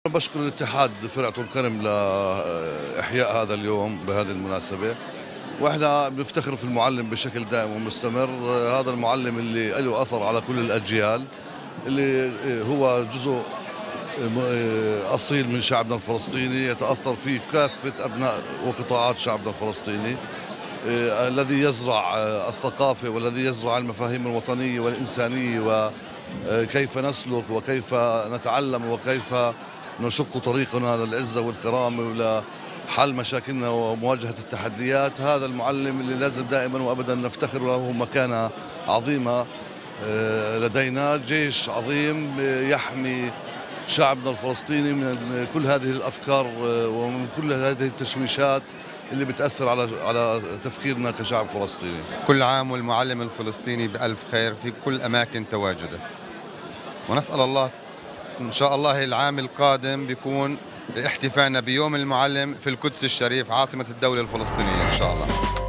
بشكر الاتحاد فرقة القرم لإحياء هذا اليوم بهذه المناسبة، واحنا بنفتخر في المعلم بشكل دائم ومستمر. هذا المعلم اللي له أثر على كل الأجيال، اللي هو جزء أصيل من شعبنا الفلسطيني، يتأثر فيه كافة أبناء وقطاعات شعبنا الفلسطيني، الذي يزرع الثقافة والذي يزرع المفاهيم الوطنية والإنسانية، وكيف نسلك وكيف نتعلم وكيف نشق طريقنا للعزة والكرامة ولحل مشاكلنا ومواجهة التحديات. هذا المعلم اللي لازم دائما وأبدا نفتخر له مكانة عظيمة لدينا، جيش عظيم يحمي شعبنا الفلسطيني من كل هذه الأفكار ومن كل هذه التشويشات اللي بتأثر على تفكيرنا كشعب فلسطيني. كل عام والمعلم الفلسطيني بألف خير في كل أماكن تواجده، ونسأل الله إن شاء الله العام القادم بيكون احتفالنا بيوم المعلم في القدس الشريف عاصمة الدولة الفلسطينية إن شاء الله.